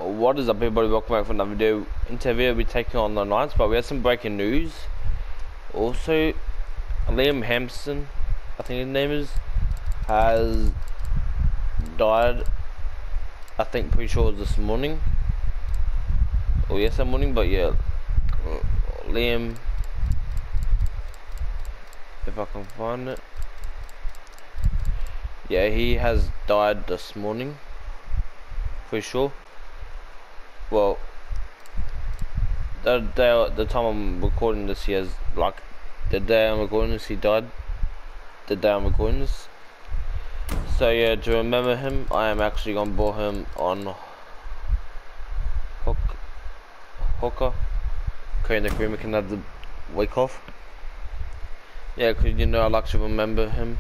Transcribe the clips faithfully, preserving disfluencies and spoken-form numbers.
What is up, everybody? Welcome back for another video. In today's video, we'll be taking on the Knights, but we have some breaking news. Also, Liam Hampson, I think his name is, has died. I think pretty sure it was this morning. Or yesterday morning, but yeah. Liam, if I can find it. Yeah, he has died this morning. For sure. Well, the day, the time I'm recording this, he has, like, the day I'm recording this, he died. The day I'm recording this. So yeah, to remember him, I am actually gonna bore him on Hook, Hooker. Okay, the agreement can have the week off. Yeah, cause you know I like to remember him.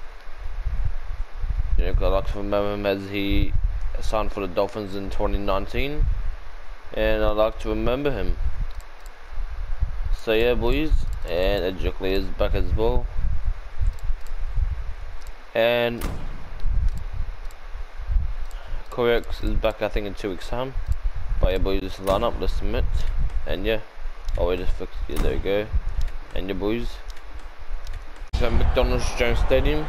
You know, 'cause I like to remember him as he signed for the Dolphins in twenty nineteen, and I like to remember him. So yeah, boys, and Ejikli is back as well, and Correx is back I think in two weeks time. But yeah, boys, just line up, let's submit, and yeah, oh we just fixed it, yeah, there we go, and yeah, boys, so McDonald's Jones Stadium.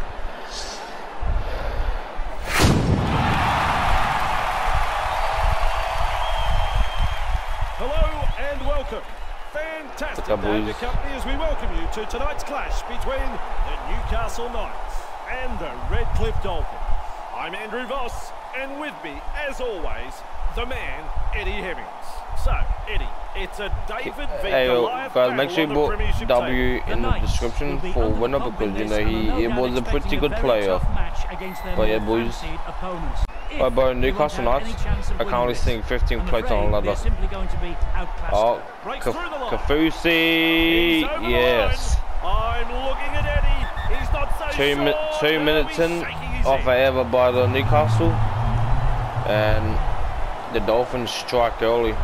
Welcome. Fantastic to have your company as we welcome you to tonight's clash between the Newcastle Knights and the Redcliffe Dolphins. I'm Andrew Voss, and with me, as always, the man, Eddie Hemmings. So, Eddie, it's a David v. Hey, Goliath guys, make sure you put W table. in the description for winner, because you know he, he was a pretty good player. But yeah, boys. Right, bro, Newcastle Knights, I can only see fifteen plates on a ladder. Oh, Kafusi, yes. I'm looking at Eddie. He's not so two, sure. mi two minutes in, off over by the Newcastle, and the Dolphins strike early.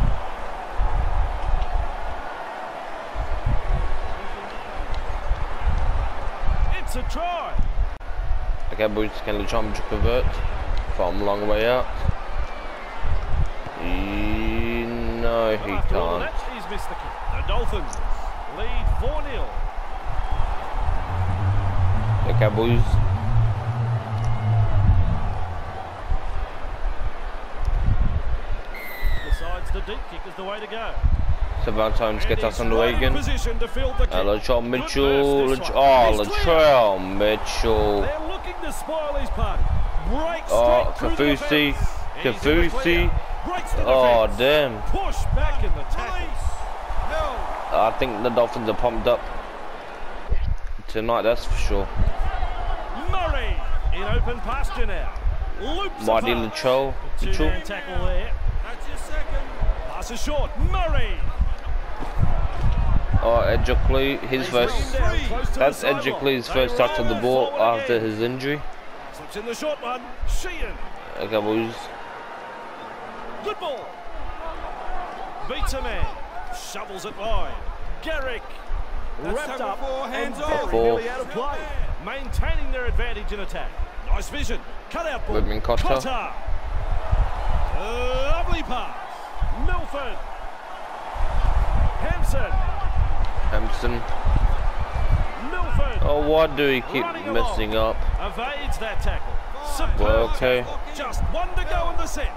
It's a try. Okay, boys, can Lechon convert? From long way out. He, no, he After all can't. that, he's missed the kick. The Dolphins lead four nil. The Cowboys. Decides the deep kick is the way to go. So Valentine's gets us on the way again. Position to field the kick. Uh, Latrell Mitchell. Lat oh, Latrell Mitchell. They're looking to spoil his party. Oh, Kafusi, Kafusi. Oh, damn. Push back in the tackle. I think the Dolphins are pumped up tonight, that's for sure. Murray in open pasture now. Loops Mighty Latrell Mitchell. Tackle there. That's your second. Pass is short. Murray. Oh, Ejikli, his first. That's Ejikli's first touch of the ball after his injury. Slips in the short one. Sheehan. Okay, boys. Good ball. Beats a man. Shovels it wide. Garrick. Wrapped up and very nearly out of play. Maintaining their advantage in attack. Nice vision. Cut out ball. Whitman Cotter. Cotter. Lovely pass. Milford. Hampson. Hampson. Milford. Oh, why do he keep Running messing along. up? Evades that tackle. Superb. Well, okay. Just one to go in the set.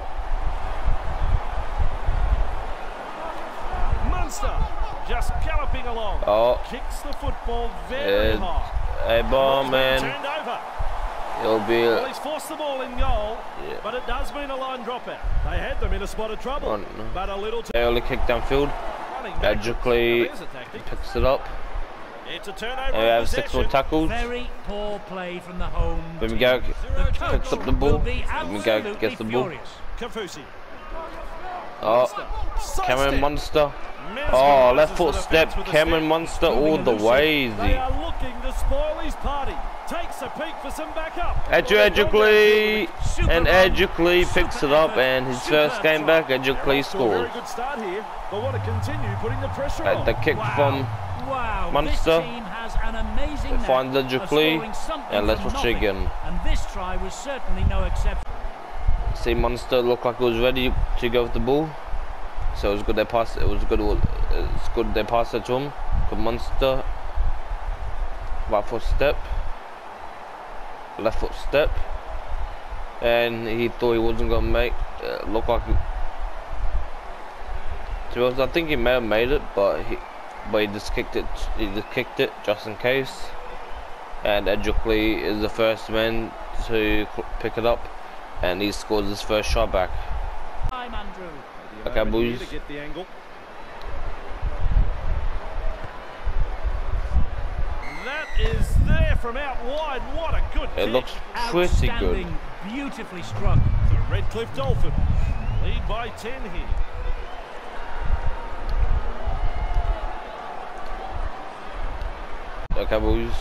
Munster just galloping along. Oh. Kicks the football very Uh, high. Hey, ball, man. Turned over. It'll be Well, a... he's forced the ball in goal, Yeah. but it does mean a line dropout. They had them in a spot of trouble, Oh, no. but a little too Early kick downfield. Ejikli picks it up. It's a turnover. And we have six more tackles. Very poor play from the home. Then we go, picks up the ball. Then we go, Absolutely gets the ball. furious. Kafusi. Oh, Cameron Munster. Oh, left foot step. Cameron Munster all the way. They are looking to spoil his party. Takes a peek for some backup. Ejikli, and Ejikli picks it up, and his first game back, Ejikli scores. Very good start here, but want to continue putting the pressure At on. the kick from Wow, Munster. this team has an amazing They find knack of Ejikli, scoring something and let's from watch nothing. again. And this try was certainly no exception. See, Munster looked like it was ready to go with the ball, so it was good they passed. It was good. It's good they passed it to him. Good Munster. Right foot step, left foot step, and he thought he wasn't gonna make. Uh, look like he, to be honest, I think he may have made it, but he, but he just kicked it. He just kicked it just in case. And Edgerkley is the first man to pick it up, and he scores his first shot back. Time, Andrew. Okay, boys. To get the angle. That is there from out wide. What a good It kick. looks pretty good. Outstanding, beautifully struck. The Redcliffe Dolphins lead by ten here. Okay, boys.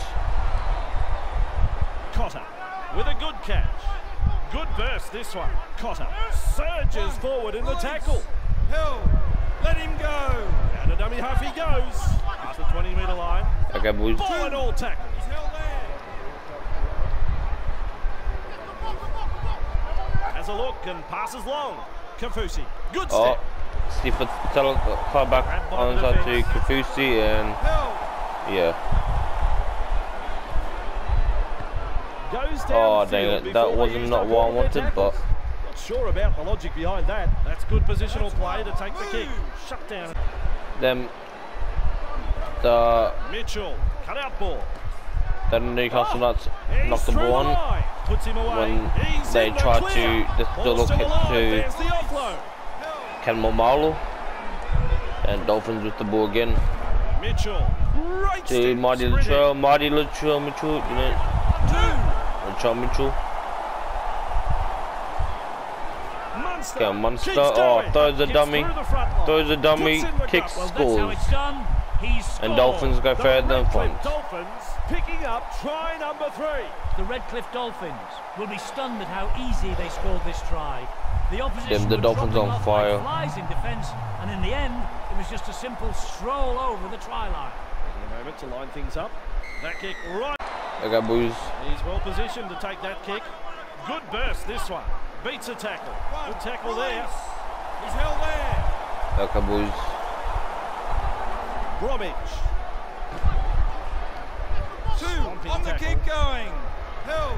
Cotter with a good catch. Good burst this one. Cotter surges forward in the tackle. Hill, let him go. And a dummy half he goes. Past the twenty metre line. Okay, boys. Ball and all tackle. He's held there. Has a look and passes long. Kafusi, good Oh, step. Steve Patel cut back onside to Kafusi, and yeah. Goes Oh, downfield dang it. before That they wasn't used not up what I all their wanted, tackles. but Not sure about the logic behind that. That's good positional play to take the kick. Shut down. them the Mitchell, cut out ball. the Newcastle Knights He's knocked the through ball on line. Puts him away. when He's they in the tried clear. to just do a Ball's little still kick alive. to There's the offload. Ken Marlow, and Dolphins with the ball again Mitchell, great to step, Marty sprinting. Latrell, Marty Latrell Mitchell, you know, Two. Latrell Mitchell. Munster, Okay, Munster, keeps oh, going. throws a Gets dummy, through the front line. throws a dummy, Puts in the kicks, gut. Well, that's how scores. it's done. He's scored. And Dolphins go The further than Redcliffe front. Dolphins picking up try number three. The Redcliffe Dolphins will be stunned at how easy they scored this try. The opposition Them, the were Dolphins dropping on off fire. like flies in defence, and in the end, it was just a simple stroll over the try line. Taking a moment to line things up. That kick right. Okay, boys. He's well positioned to take that kick. Good burst this one. Beats a tackle. Good tackle there. He's held there. Okay, boys. Bromwich. Two Stomping on the tackle. kick going. Hill.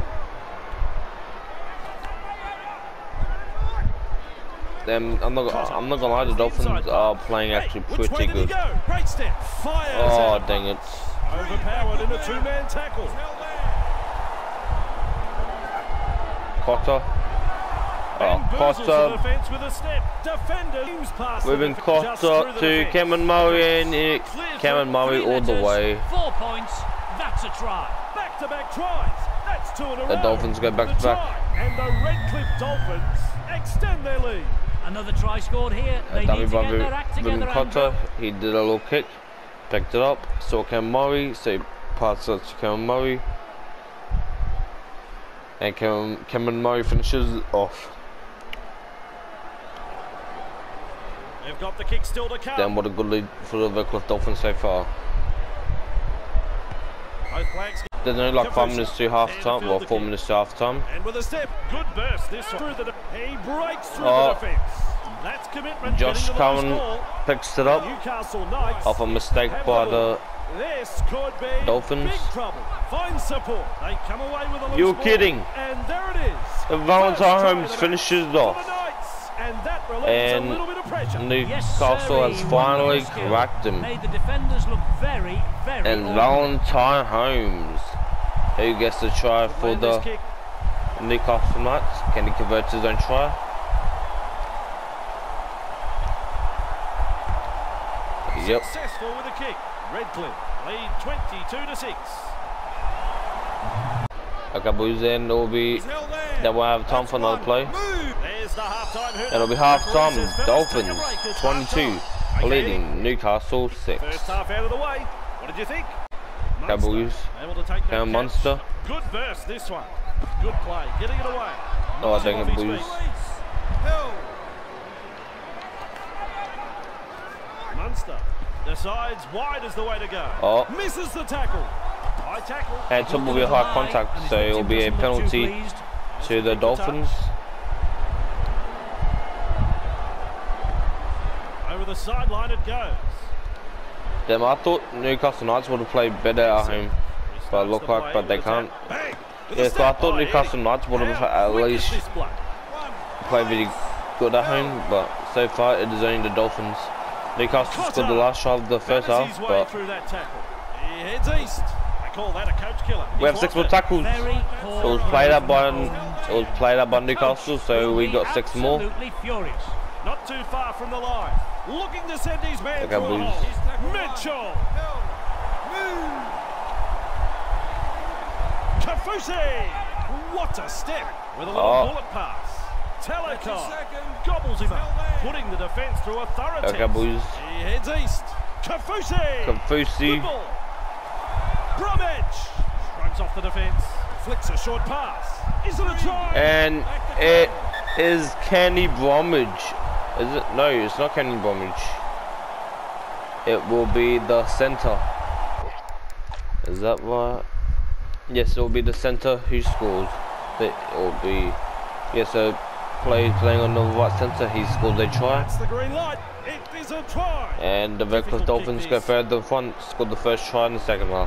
Them, I'm not. Cotter. I'm not gonna lie. The Dolphins Inside are pass. playing actually Hey, which way pretty did he good. go? Great step. Fires Oh, out. dang it. Overpowered in a two-man tackle. Held there. Cotter. And Oh, boozles the Cotter. defence with a step. Defender moves past the Moving defence just through Cotter the to defence. Cameron Murray, and he, Clear Cameron for Murray Three all the letters, way. Four points. That's a try. Back-to-back tries. That's two in a The row. Dolphins go The back-to-back. try. And the Redcliffe Dolphins extend their lead. Another try scored here. They Dummy need to by get their act Moving together, Cotter. Andrew. He did a little kick, picked it up. Saw Cameron Murray, so he passed it to Cameron Murray, and Cameron, Cameron Murray finishes off. They've got the kick still to come. Then what a good lead for the Redcliffe Dolphins so far. Both flags. There's only like five minutes to half time, or four minutes to half time. And with a step, good burst this one. Through the de- he breaks through Oh. the defence. That's commitment. Josh getting the Cowan loose ball. picks it up Newcastle Knights off a mistake have by the the. ball. This could be Dolphins. big trouble. Find support. They come away with a loose You're ball. kidding. And there it is. The Valentine First try Holmes of the finishes match for off. the Knights. And that relieves And a little bit of pressure. Newcastle Yes, has sirree. finally Wonderful skill. cracked him. Made the defenders look very, very And ordinary. Valentine Holmes, who gets the try for Land this the kick. Newcastle Knights. Can he convert his own try? Yep. Successful with a kick. Redcliffe lead twenty-two to six. Okay, boys, then there will be. He's held there. Then we'll have time That's for another one. play. Move. There's the half-time hit. It'll be half time. Referees says Dolphins take a break. It's twenty-two, half-time. Okay. leading Newcastle six. First half out of the way. What did you think? Okay, boys. Able to take that Cam catch. Munster. Good burst this one. Good play. Getting it away. Oh, Knocks him dang off it, his boys. feet. Hill. Munster decides wide is the way to go. Oh. Misses the tackle. High tackle. Had trouble with high contact, so it will be a penalty to the Dolphins. the sideline it goes. Damn, I thought Newcastle Knights would have played better at home, but look like, but they can't. Yeah, so I thought Newcastle Knights would have at least played really good at home, but so far it is only the Dolphins. Newcastle scored the last shot of the first half, but he heads east. I call that a coach killer. we have six more tackles. It was played up by it was played up by Newcastle, so we got six more. Not too far from the line. Looking to send his man through a hole. Mitchell. Kafusi. What a step with a little oh. bullet pass. Talakai gobbles him up, putting the defence through a thorough test. Okay, boys. He heads east. Kafusi. Kafusi. Bromwich shrugs off the defence. Flicks a short pass. Is it a try? And it is Kenny Bromwich. Is it? No, it's not Kenny Bromwich. It will be the centre. Is that right? Yes, it will be the centre who scores. It will be. Yes, so play, playing on the right centre, he scores a try. That's the green light. It is a try. And the Redcliffe Dolphins go further front, scored the first try in the second half.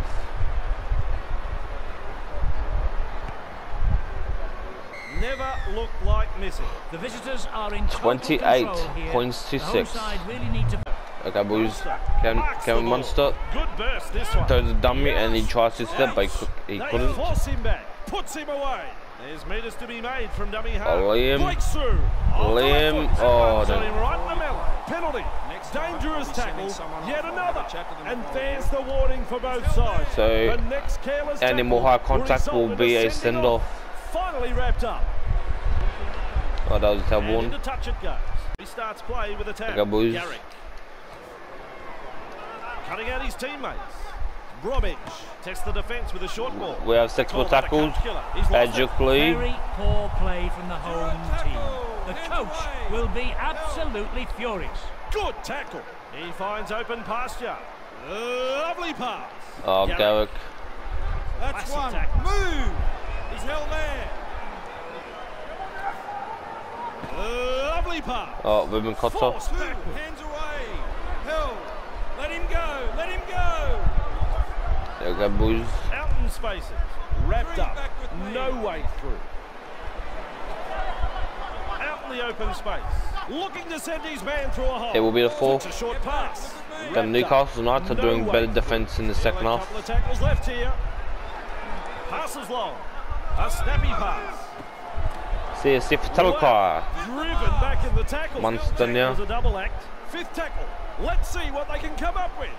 Never looked like missing. The visitors are in twenty-eight points to six. Really to... Okay, boys. Kevin, Kevin Munster throws a dummy and he tries to step, but he couldn't. Force him back, puts him away. There's meters to be made from dummy half. Oh, Liam. Liam. Oh, no. Right in the middle. Penalty. Dangerous tackle. Yet another. And there's the warning for both sides. So, any more high contact will be a send-off. Finally wrapped up. Oh, that was a terrible one. Into touch it goes. He starts play with a tap. Okay, boys. Garrick. Cutting out his teammates. Bromwich tests the defence with a short ball. We have six more tackles. Magically. Very poor play from the home team. The coach will be absolutely furious. Good tackle. He finds open pasture. Lovely pass. Oh, Garrick. Garrick. That's one. Tackle. Move. He's held there. Lovely pass. Oh, Ruben Cotter. Hands away. Held. Let him go. Let him go. Okay, boys. Out in spaces. Wrapped up. No way through. Out in the open space. Looking to send his man through a hole. It will be the fourth. It's a short pass. The Newcastle Knights are no doing better defence in the second half. A couple of tackles left here. Passes long. A snappy pass. See a Steve Talakai. Driven back in the tackle. Munster now. Was a double act. Fifth tackle. Let's see what they can come up with.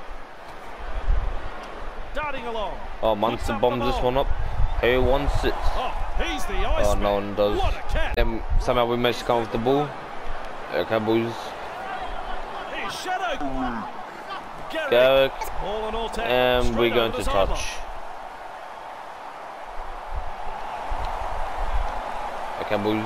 Darting along. Oh, Munster bombs this one up. Who wants it? Oh, he's the ice Oh, no one does. What a cat. Um, somehow we managed to come with the ball. Okay, boys. He's shadowed. Garrick. All in all, And we're going to touch. Okay, boys.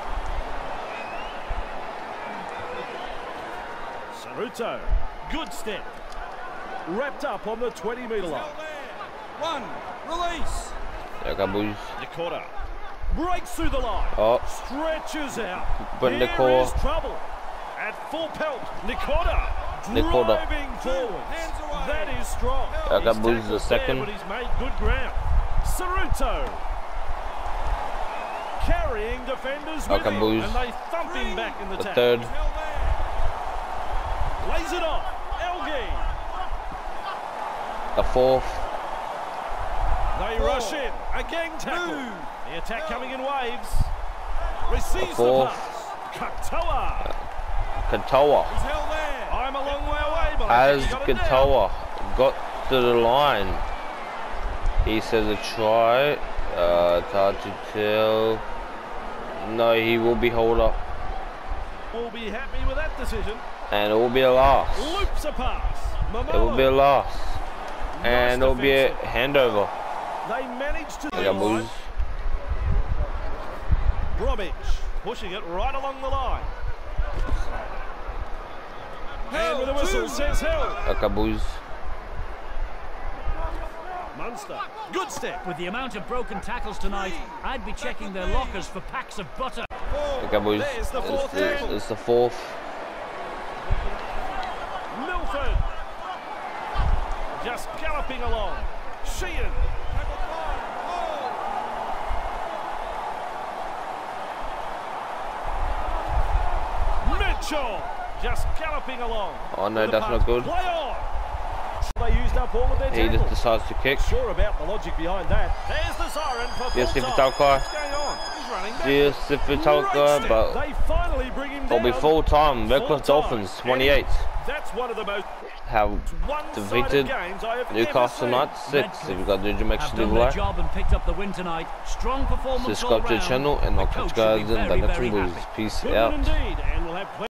Saruto. Good step. Wrapped up on the twenty metre line. One. Release. Okay, boys. Nikota. Breaks through the line. Oh. Stretches out. But Here Nikota. is trouble. At full pelt. Nikota. Nikota. Driving forward. That is strong. Okay, boys, the second. There, but he's made good ground. Saruto. Carrying defenders with okay, him. boys. And they thump him back in the, the tackle. third. Lays it off. Elgi. The fourth. They Four. rush in. Again tackle. Move. The attack coming in waves. Receives the, the pass. Katoa. Katoa. He's held there. I'm a long way away, but As got Katoa got to the line, he says a try. Uh, it's hard to tell. No, he will be held up. We'll be happy with that decision. And it will be a loss. Loops a pass. It will be a loss. Nice and it will be a handover. They managed to okay, boys. Bromwich pushing it right along the line. And with a whistle says held. Okay, boys. Munster. Good step. With the amount of broken tackles tonight, I'd be checking their lockers for packs of butter. Okay, boys. There's the fourth. It's, it's, it's the fourth. just galloping along. Sheehan. Mitchell just galloping along. Oh no, that's not good. Play on. They used up all of their He just tackles. decides to kick. Sure about the logic behind that. There's the siren for Yes, full if it's time. Alcar. What's going on? He's running back. Yes, if it's Alcar, but They finally bring him it'll down. be full time. Redcliffe Full time. Dolphins twenty-eight That's one of the most have one-sided defeated games I have Newcastle ever Knights six. If you got to do make Have sure to done their like, job and picked up the win tonight. Strong performance all subscribe to the round. channel, and I'll The catch you coach should guys be in the very, next very one. happy. Peace seen. out. Indeed, and we'll have